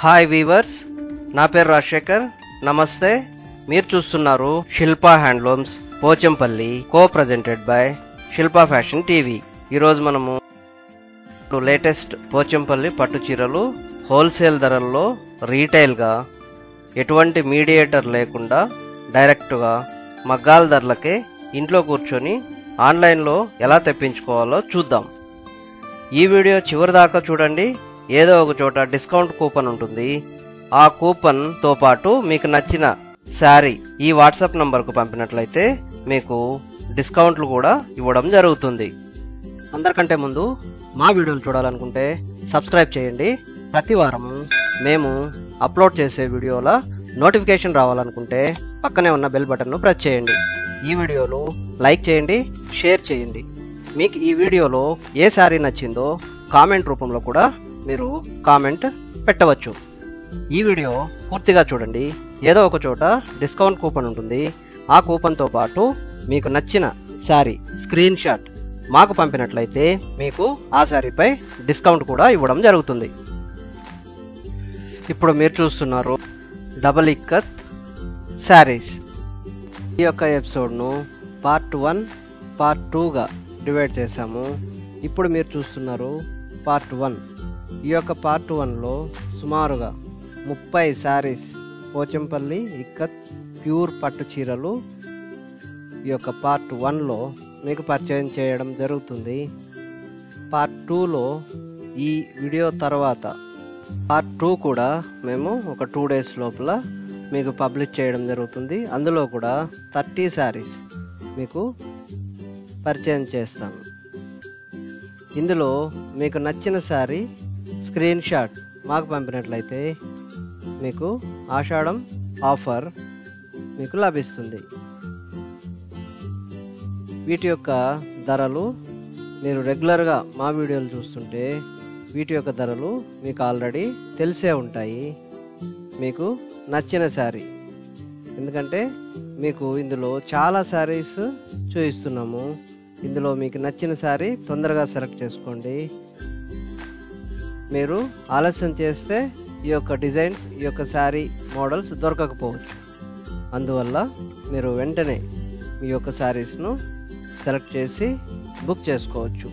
Hi weavers, నా పేరు రాజశేఖర్. నమస్తే. మీరు చూస్తున్నారు Shilpa handlooms Pochampally, co presented by Shilpa fashion TV. ఈరోజు మనము లేటెస్ట్ పోచంపల్లి పట్టు చీరలు హోల్సేల్ ధరల్లో రీటైల్గా ఎటువంటి మీడియేటర్ లేకుండా డైరెక్ట్గా మగ్గాల ధరలకే ఇంట్లో కూర్చొని ఆన్లైన్లో ఎలా తెప్పించుకోవాలో చూద్దాం. ఈ వీడియో చివరి దాకా చూడండి. ఏదో ఒక చోట డిస్కౌంట్ కూపన్ ఉంటుంది. ఆ కూపన్తో పాటు మీకు నచ్చిన శారీ ఈ వాట్సాప్ నంబర్కు పంపినట్లయితే మీకు డిస్కౌంట్లు కూడా ఇవ్వడం జరుగుతుంది. అందరికంటే ముందు మా వీడియోలు చూడాలనుకుంటే సబ్స్క్రైబ్ చేయండి. ప్రతి వారం మేము అప్లోడ్ చేసే వీడియోల నోటిఫికేషన్ రావాలనుకుంటే పక్కనే ఉన్న బెల్ బటన్ను ప్రెస్ చేయండి. ఈ వీడియోలు లైక్ చేయండి, షేర్ చేయండి. మీకు ఈ వీడియోలో ఏ శారీ నచ్చిందో కామెంట్ రూపంలో కూడా మీరు కామెంట్ పెట్టవచ్చు. ఈ వీడియో పూర్తిగా చూడండి. ఏదో ఒక చోట డిస్కౌంట్ కూపన్ ఉంటుంది. ఆ కూపన్తో పాటు మీకు నచ్చిన శారీ స్క్రీన్ షాట్ మాకు పంపినట్లయితే మీకు ఆ శారీపై డిస్కౌంట్ కూడా ఇవ్వడం జరుగుతుంది. ఇప్పుడు మీరు చూస్తున్నారు డబల్ ఇక్కత్ శారీస్. ఈ యొక్క ఎపిసోడ్ను పార్ట్ 1, పార్ట్ 2గా డివైడ్ చేశాము. ఇప్పుడు మీరు చూస్తున్నారు పార్ట్ 1. ఈ యొక్క పార్ట్ 1లో సుమారుగా 30 శారీస్ పోచంపల్లి ఇక్కత్ ప్యూర్ పట్టు చీరలు ఈ యొక్క పార్ట్ 1లో మీకు పరిచయం చేయడం జరుగుతుంది. పార్ట్ 2లో ఈ వీడియో తర్వాత పార్ట్ 2 కూడా మేము ఒక 2 days లోపల మీకు పబ్లిష్ చేయడం జరుగుతుంది. అందులో కూడా 30 శారీస్ మీకు పరిచయం చేస్తాను. ఇందులో మీకు నచ్చిన శారీ స్క్రీన్ షాట్ మాకు పంపినట్లయితే మీకు ఆషాఢం ఆఫర్ మీకు లభిస్తుంది. వీటి యొక్క ధరలు మీరు రెగ్యులర్గా మా వీడియోలు చూస్తుంటే వీటి యొక్క ధరలు మీకు ఆల్రెడీ తెలిసే ఉంటాయి. మీకు నచ్చిన శారీ, ఎందుకంటే మీకు ఇందులో చాలా శారీస్ చూపిస్తున్నాము. ఇందులో మీకు నచ్చిన శారీ తొందరగా సెలెక్ట్ చేసుకోండి. మీరు ఆలస్యం చేస్తే ఈ యొక్క డిజైన్స్, ఈ యొక్క శారీ మోడల్స్ దొరకకపోవచ్చు. అందువల్ల మీరు వెంటనే మీ యొక్క శారీస్ను సెలెక్ట్ చేసి బుక్ చేసుకోవచ్చు.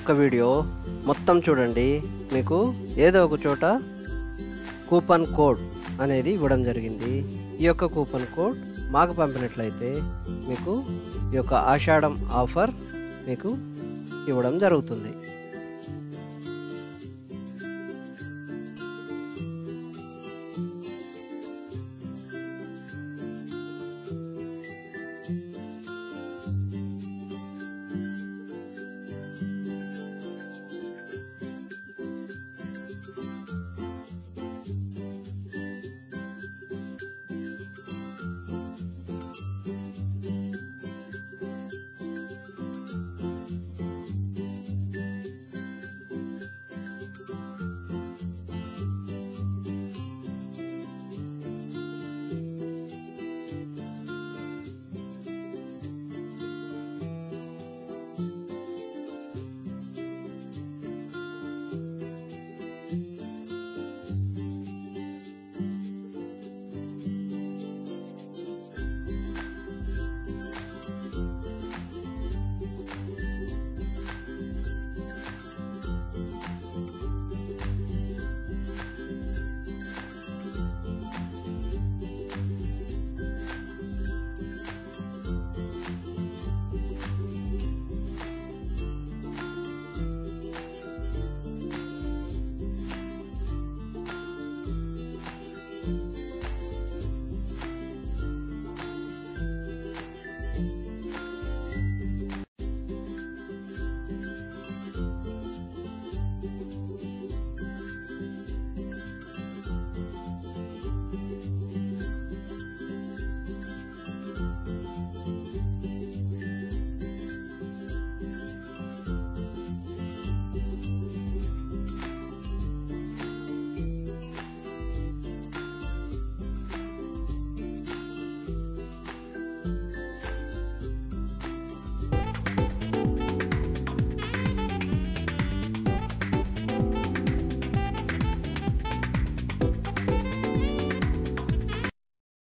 యొక్క వీడియో మొత్తం చూడండి. మీకు ఏదో ఒక చోట కూపన్ కోడ్ అనేది ఇవ్వడం జరిగింది. ఈ యొక్క కూపన్ కోడ్ మాకు పంపినట్లయితే మీకు ఈ యొక్క ఆషాఢం ఆఫర్ మీకు ఇవ్వడం జరుగుతుంది.